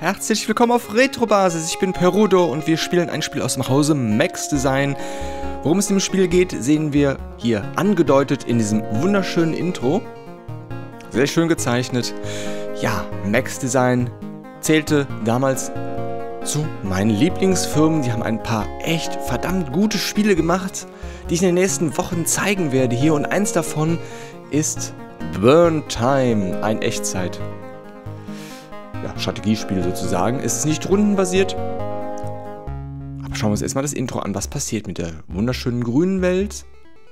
Herzlich willkommen auf Retrobasis. Ich bin Perudo und wir spielen ein Spiel aus dem Hause Max Design. Worum es im Spiel geht, sehen wir hier angedeutet in diesem wunderschönen Intro. Sehr schön gezeichnet. Ja, Max Design zählte damals zu meinen Lieblingsfirmen. Die haben ein paar echt verdammt gute Spiele gemacht, die ich in den nächsten Wochen zeigen werde hier. Und eins davon ist Burn Time, ein Echtzeit. Ja, Strategiespiel sozusagen. Es ist nicht rundenbasiert. Aber schauen wir uns erstmal das Intro an. Was passiert mit der wunderschönen grünen Welt?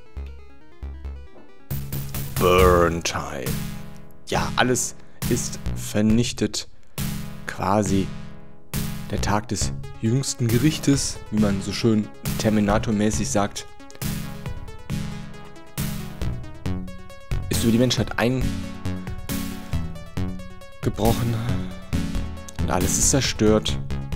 Burn Time. Ja, alles ist vernichtet. Quasi der Tag des jüngsten Gerichtes, wie man so schön Terminator-mäßig sagt, ist über die Menschheit eingebrochen. Und alles ist zerstört.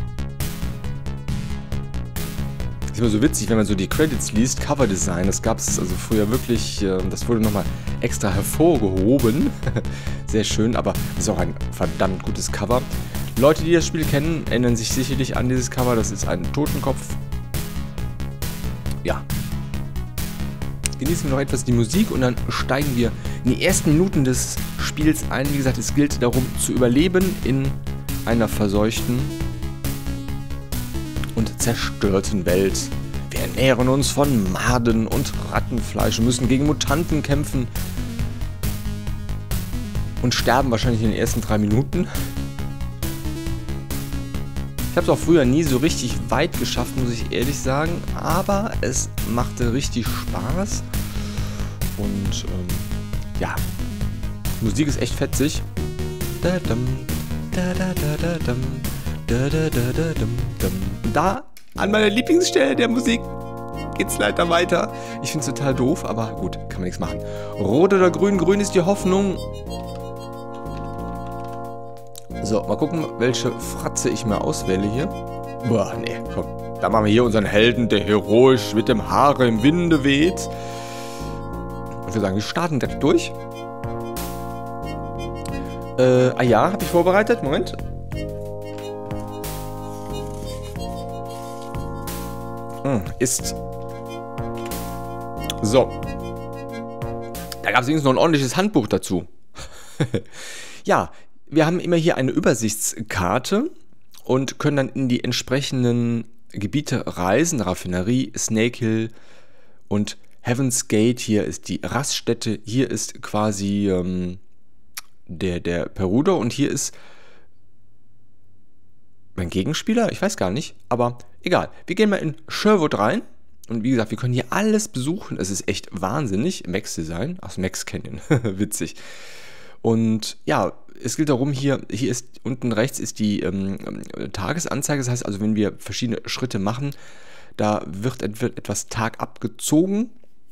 Ist immer so witzig, wenn man so die Credits liest. Coverdesign, das gab es also früher wirklich, das wurde nochmal extra hervorgehoben. Sehr schön, aber ist auch ein verdammt gutes Cover. Leute, die das Spiel kennen, erinnern sich sicherlich an dieses Cover. Das ist ein Totenkopf. Ja. Genießen wir noch etwas die Musik und dann steigen wir in die ersten Minuten des Spiels ein. Wie gesagt, es gilt darum zu überleben in einer verseuchten und zerstörten Welt. Wir ernähren uns von Maden und Rattenfleisch und müssen gegen Mutanten kämpfen und sterben wahrscheinlich in den ersten 3 Minuten. Ich habe es auch früher nie so richtig weit geschafft, muss ich ehrlich sagen, aber es machte richtig Spaß und ja, Musik ist echt fetzig. Da, an meiner Lieblingsstelle der Musik, geht's leider weiter. Ich finde es total doof, aber gut, kann man nichts machen. Rot oder grün? Grün ist die Hoffnung. So, mal gucken, welche Fratze ich mir auswähle hier. Boah, nee, komm. Da machen wir hier unseren Helden, der heroisch mit dem Haare im Winde weht. Und wir sagen, wir starten direkt durch. Ja, habe ich vorbereitet. Moment. Ist. So. Da gab es übrigens noch ein ordentliches Handbuch dazu. Ja, wir haben immer hier eine Übersichtskarte und können dann in die entsprechenden Gebiete reisen. Raffinerie, Snake Hill und Heaven's Gate. Hier ist die Raststätte. Hier ist quasi der Perudo und hier ist mein Gegenspieler. Ich weiß gar nicht, aber egal. Wir gehen mal in Sherwood rein. Und wie gesagt, wir können hier alles besuchen. Es ist echt wahnsinnig. Max Design. Ach, Max Canyon. Witzig. Und ja, es gilt darum, hier ist unten rechts ist die Tagesanzeige. Das heißt also, wenn wir verschiedene Schritte machen, da wird etwas Tag abgezogen.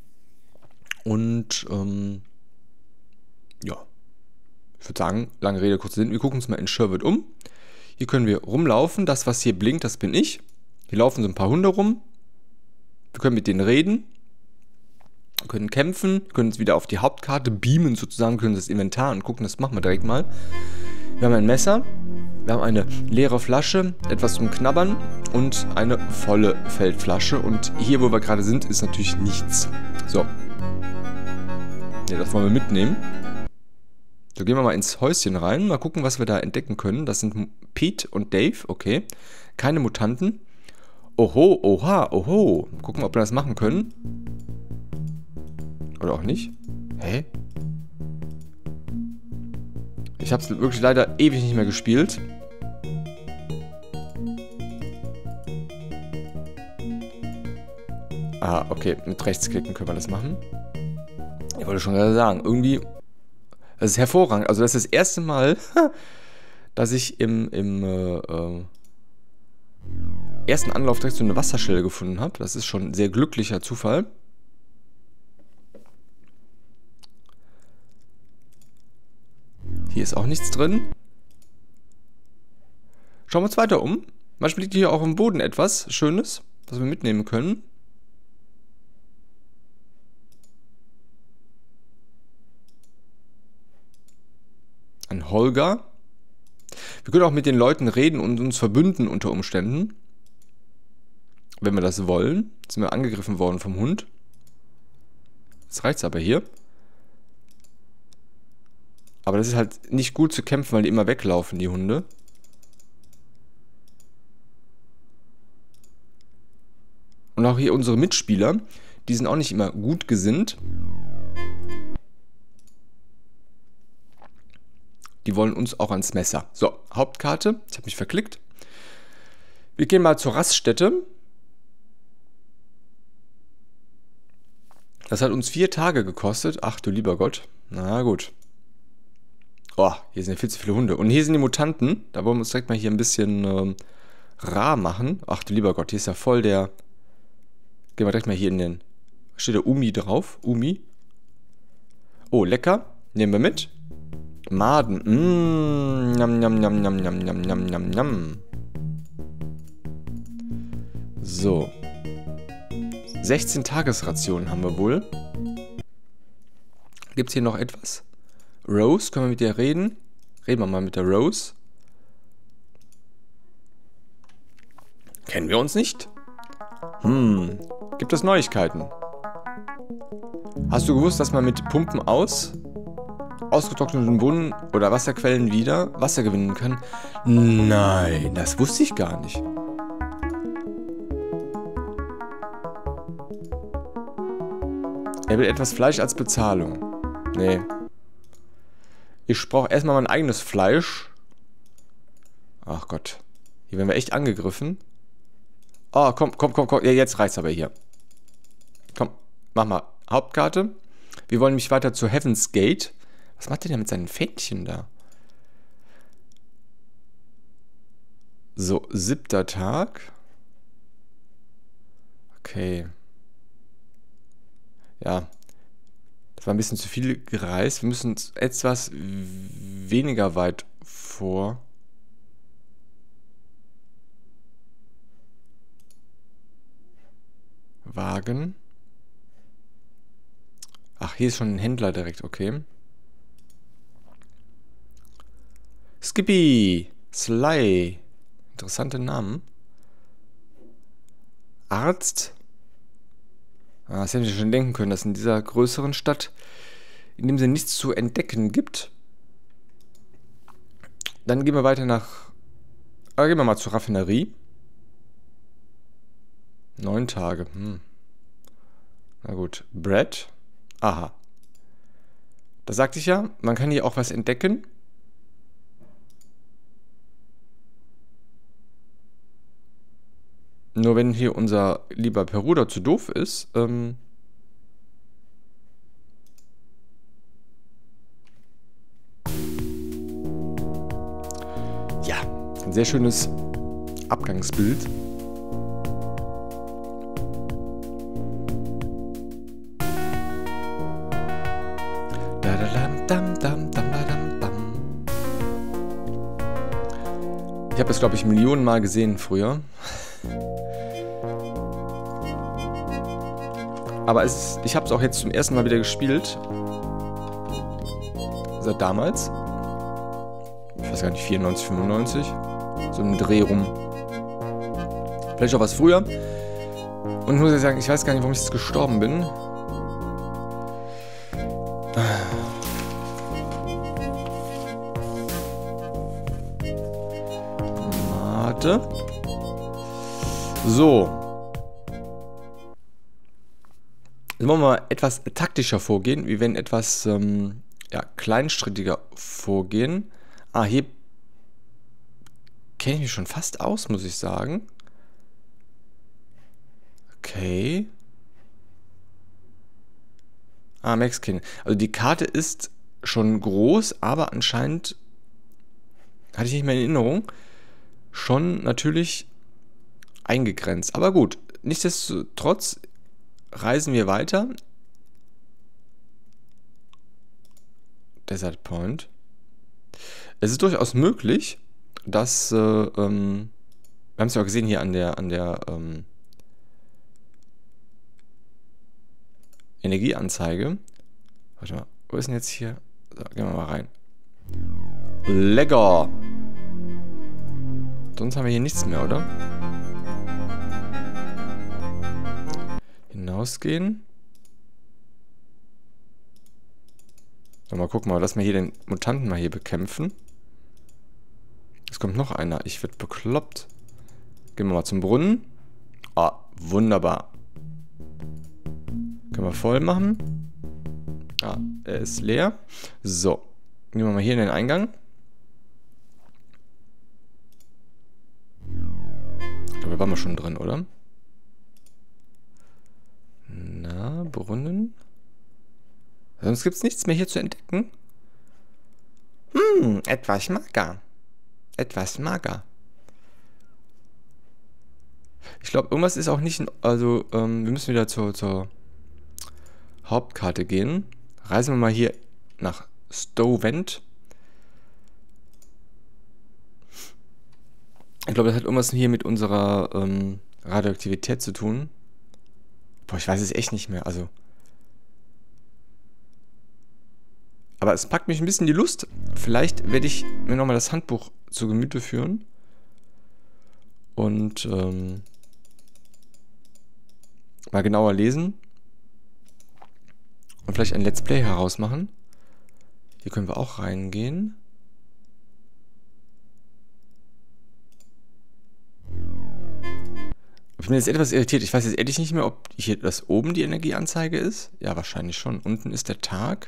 Und ja, ich würde sagen, lange Rede, kurzer Sinn. Wir gucken uns mal in Sherwood um. Hier können wir rumlaufen. Das, was hier blinkt, das bin ich. Hier laufen so ein paar Hunde rum. Wir können mit denen reden. Wir können kämpfen. Wir können uns wieder auf die Hauptkarte beamen sozusagen. Wir können das Inventar angucken. Das machen wir direkt mal. Wir haben ein Messer. Wir haben eine leere Flasche. Etwas zum Knabbern. Und eine volle Feldflasche. Und hier, wo wir gerade sind, ist natürlich nichts. So. Ja, das wollen wir mitnehmen. So, gehen wir mal ins Häuschen rein. Mal gucken, was wir da entdecken können. Das sind Pete und Dave. Okay. Keine Mutanten. Oho, oha, oho. Gucken, ob wir das machen können. Oder auch nicht. Hä? Ich habe es wirklich leider ewig nicht mehr gespielt. Ah, okay. Mit Rechtsklicken können wir das machen. Ich wollte schon gerade sagen, irgendwie... Das ist hervorragend. Also das ist das erste Mal, dass ich im ersten Anlauf direkt so eine Wasserstelle gefunden habe. Das ist schon ein sehr glücklicher Zufall. Hier ist auch nichts drin. Schauen wir uns weiter um. Manchmal liegt hier auch im Boden etwas Schönes, was wir mitnehmen können. Ein Holger. Wir können auch mit den Leuten reden und uns verbünden unter Umständen. Wenn wir das wollen. Jetzt sind wir angegriffen worden vom Hund. Jetzt reicht's aber hier. Aber das ist halt nicht gut zu kämpfen, weil die immer weglaufen, die Hunde. Und auch hier unsere Mitspieler, die sind auch nicht immer gut gesinnt. Die wollen uns auch ans Messer. So, Hauptkarte. Ich habe mich verklickt. Wir gehen mal zur Raststätte. Das hat uns 4 Tage gekostet. Ach du lieber Gott. Na gut. Oh, hier sind ja viel zu viele Hunde. Und hier sind die Mutanten. Da wollen wir uns direkt mal hier ein bisschen rar machen. Ach du lieber Gott, hier ist ja voll der... Gehen wir direkt mal hier in den... Steht da Umi drauf? Umi. Oh, lecker. Nehmen wir mit. Maden. Njam, njam, njam, njam, njam, njam, njam, njam, njam. So. 16 Tagesrationen haben wir wohl. Gibt es hier noch etwas? Rose, können wir mit der reden? Reden wir mal mit der Rose. Kennen wir uns nicht? Gibt es Neuigkeiten? Hast du gewusst, dass man mit Pumpen aus ausgetrockneten Brunnen oder Wasserquellen wieder Wasser gewinnen kann? Nein, das wusste ich gar nicht. Er will etwas Fleisch als Bezahlung. Nee. Ich brauche erstmal mein eigenes Fleisch. Ach Gott. Hier werden wir echt angegriffen. Oh, komm. Ja, jetzt reicht's aber hier. Komm, mach mal Hauptkarte. Wir wollen nämlich weiter zu Heaven's Gate. Was macht der denn mit seinen Fähnchen da? So, 7. Tag. Okay. Ja. Das war ein bisschen zu viel gereist. Wir müssen etwas weniger weit vor. Wagen. Ach, hier ist schon ein Händler direkt, okay. Skippy. Sly. Interessante Namen. Arzt. Das hätte ich schon denken können, dass in dieser größeren Stadt in dem Sinne nichts zu entdecken gibt. Dann gehen wir weiter nach... gehen wir mal zur Raffinerie. 9 Tage. Na gut. Bread. Aha. Da sagte ich ja, man kann hier auch was entdecken. Nur wenn hier unser lieber Peruder zu doof ist, ja, ein sehr schönes Abgangsbild. Ich habe das, glaube ich, Millionen Mal gesehen früher. Aber ich habe es auch jetzt zum ersten Mal wieder gespielt. Seit damals. Ich weiß gar nicht, 94, 95. So ein Dreh rum. Vielleicht auch was früher. Und ich muss ja sagen, ich weiß gar nicht, warum ich jetzt gestorben bin. Warte. So. Jetzt wollen wir mal etwas taktischer vorgehen. Wir werden etwas ja, kleinstrittiger vorgehen. Hier kenne ich mich schon fast aus, muss ich sagen. Okay. Mexican. Also die Karte ist schon groß, aber anscheinend, hatte ich nicht mehr in Erinnerung, schon natürlich eingegrenzt. Aber gut, nichtsdestotrotz reisen wir weiter. Desert Point. Es ist durchaus möglich, dass, wir haben es ja auch gesehen hier an der Energieanzeige. Warte mal, wo ist denn jetzt hier? So, gehen wir mal rein. Lecker! Sonst haben wir hier nichts mehr, oder? Hinausgehen. So, mal gucken, lass mal hier den Mutanten mal hier bekämpfen. Es kommt noch einer. Ich werde bekloppt. Gehen wir mal zum Brunnen. Ah, wunderbar. Können wir voll machen. Ah, er ist leer. So. Gehen wir mal hier in den Eingang. Ich glaube, da waren wir schon drin, oder? Na, Brunnen. Sonst gibt es nichts mehr hier zu entdecken. Etwas mager. Etwas mager. Ich glaube, irgendwas ist auch nicht... Also, wir müssen wieder zur Hauptkarte gehen. Reisen wir mal hier nach Stovent. Ich glaube, das hat irgendwas hier mit unserer Radioaktivität zu tun. Boah, ich weiß es echt nicht mehr. Also... Aber es packt mich ein bisschen die Lust. Vielleicht werde ich mir nochmal das Handbuch zu Gemüte führen. Und mal genauer lesen. Und vielleicht ein Let's Play herausmachen. Hier können wir auch reingehen. Ich bin jetzt etwas irritiert. Ich weiß jetzt ehrlich nicht mehr, ob hier das oben die Energieanzeige ist. Ja, wahrscheinlich schon. Unten ist der Tag.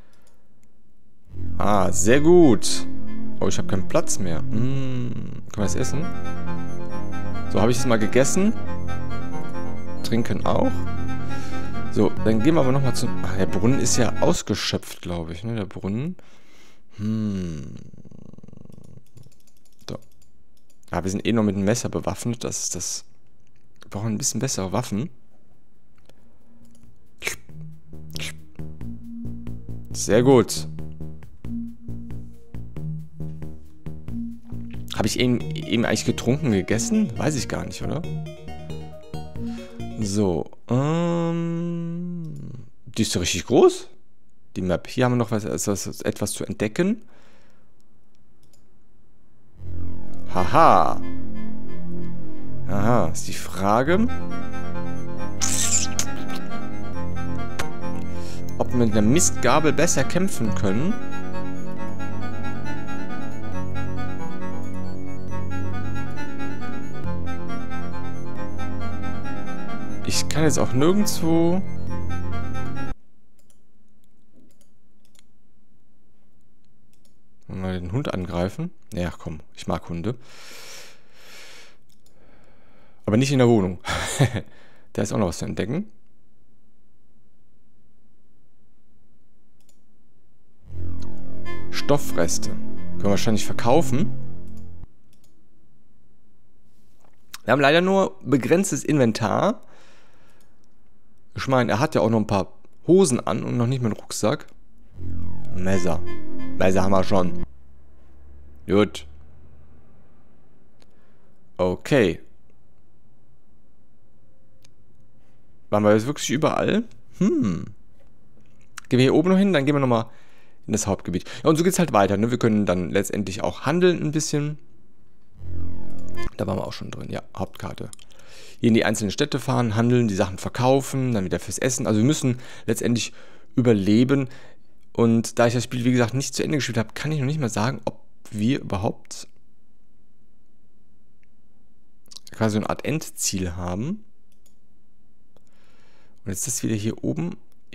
Ah, sehr gut. Oh, ich habe keinen Platz mehr. Können wir das essen? So, habe ich es mal gegessen. Trinken auch. So, dann gehen wir aber nochmal zum... Ach, der Brunnen ist ja ausgeschöpft, glaube ich, ne? Der Brunnen. So. Ah, wir sind eh noch mit einem Messer bewaffnet. Das ist das... Wir brauchen ein bisschen bessere Waffen. Sehr gut. Habe ich eben eigentlich getrunken, gegessen? Weiß ich gar nicht, oder? So, die ist ja richtig groß, die Map. Hier haben wir noch etwas zu entdecken. Haha. Aha, ist die Frage, ob wir mit einer Mistgabel besser kämpfen können. Ich kann jetzt auch nirgendwo... Mal den Hund angreifen. Ja, komm, ich mag Hunde. Aber nicht in der Wohnung. Da ist auch noch was zu entdecken. Stoffreste. Können wir wahrscheinlich verkaufen. Wir haben leider nur begrenztes Inventar. Ich meine, er hat ja auch noch ein paar Hosen an und noch nicht mal einen Rucksack. Messer. Messer haben wir schon. Gut. Okay. Waren wir jetzt wirklich überall? Gehen wir hier oben noch hin, dann gehen wir nochmal in das Hauptgebiet. Ja, und so geht es halt weiter, ne? Wir können dann letztendlich auch handeln ein bisschen. Da waren wir auch schon drin, ja, Hauptkarte. Hier in die einzelnen Städte fahren, handeln, die Sachen verkaufen, dann wieder fürs Essen. Also wir müssen letztendlich überleben. Und da ich das Spiel, wie gesagt, nicht zu Ende gespielt habe, kann ich noch nicht mal sagen, ob wir überhaupt quasi so eine Art Endziel haben. Und jetzt ist das wieder hier oben.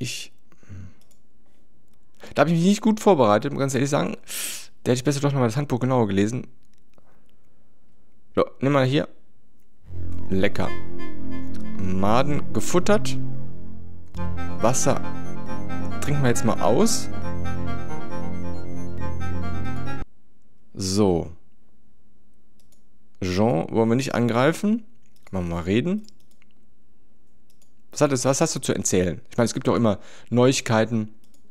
Da habe ich mich nicht gut vorbereitet, muss ganz ehrlich sagen. Da hätte ich besser doch nochmal das Handbuch genauer gelesen. So, nimm mal hier. Lecker. Maden gefuttert. Wasser trinken wir jetzt mal aus. So. Jean, wollen wir nicht angreifen? Machen wir mal reden. Was hast du zu erzählen? Ich meine, es gibt doch immer Neuigkeiten.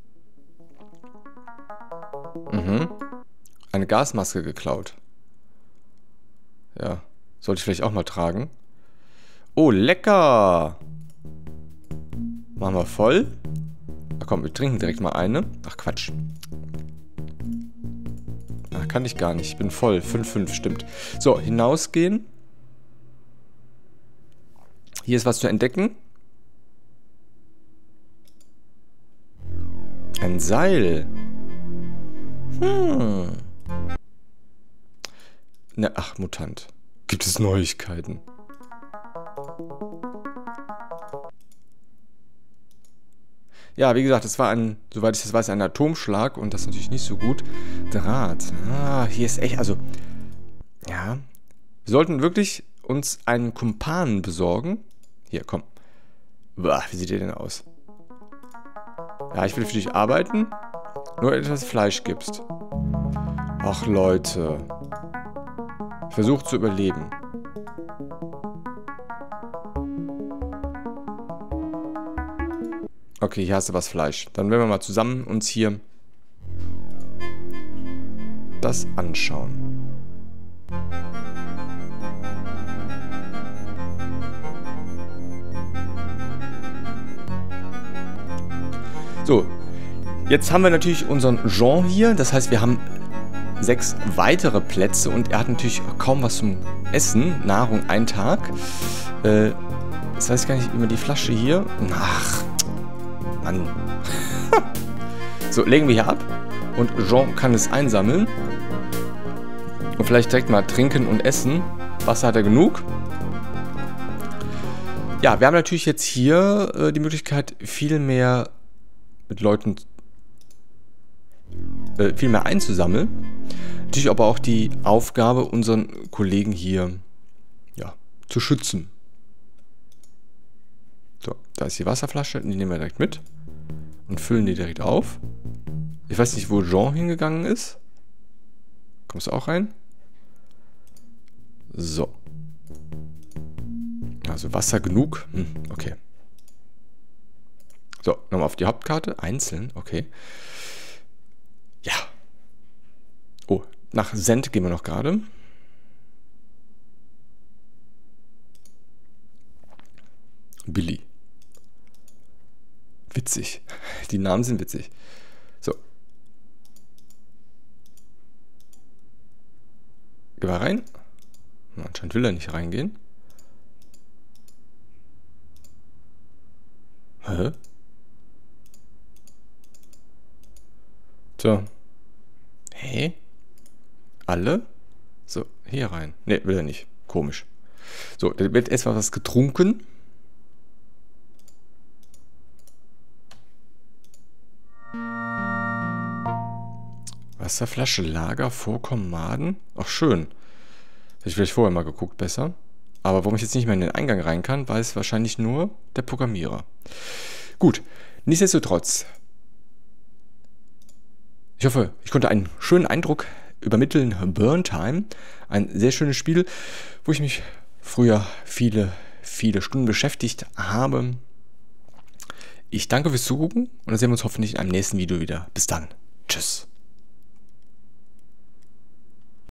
Eine Gasmaske geklaut. Ja, sollte ich vielleicht auch mal tragen. Oh, lecker! Machen wir voll. Ach komm, wir trinken direkt mal eine. Ach, Quatsch. Ach, Kann ich gar nicht. Ich bin voll. 5, stimmt. So, hinausgehen. Hier ist was zu entdecken. Ein Seil. Ne, ach, Mutant. Gibt es Neuigkeiten? Ja, wie gesagt, es war soweit ich das weiß, ein Atomschlag und das ist natürlich nicht so gut. Draht. Ah, hier ist echt, also, ja. Wir sollten wirklich uns einen Kumpan besorgen. Hier, komm. Boah, wie sieht der denn aus? Ja, ich will für dich arbeiten. Nur etwas Fleisch gibst. Ach, Leute. Versuch zu überleben. Okay, hier hast du was Fleisch. Dann werden wir mal zusammen uns hier das anschauen. So, jetzt haben wir natürlich unseren Jean hier. Das heißt, wir haben 6 weitere Plätze und er hat natürlich kaum was zum Essen. Nahrung 1 Tag. Das heißt gar nicht immer die Flasche hier. Ach, Mann. So, legen wir hier ab. Und Jean kann es einsammeln. Und vielleicht direkt mal trinken und essen. Wasser hat er genug. Ja, wir haben natürlich jetzt hier die Möglichkeit, viel mehr mit Leuten viel mehr einzusammeln. Natürlich aber auch die Aufgabe, unseren Kollegen hier ja, zu schützen. So, da ist die Wasserflasche, die nehmen wir direkt mit und füllen die direkt auf. Ich weiß nicht, wo Jean hingegangen ist. Kommst du auch rein? So. Also Wasser genug. Okay. So, nochmal auf die Hauptkarte. Einzeln, okay. Ja. Oh, nach Send gehen wir noch gerade. Billy. Witzig. Die Namen sind witzig. So. Geh mal rein. Anscheinend will er nicht reingehen. Hä? So. Hä? Alle? So, hier rein. Ne, will er nicht. Komisch. So, da wird erstmal was getrunken. Wasserflasche, Lager, Vorkommen, Maden. Ach, schön. Hätte ich vielleicht vorher mal geguckt, besser. Aber warum ich jetzt nicht mehr in den Eingang rein kann, weiß wahrscheinlich nur der Programmierer. Gut, nichtsdestotrotz. Ich hoffe, ich konnte einen schönen Eindruck übermitteln. Burn Time. Ein sehr schönes Spiel, wo ich mich früher viele Stunden beschäftigt habe. Ich danke fürs Zugucken und dann sehen wir uns hoffentlich in einem nächsten Video wieder. Bis dann. Tschüss.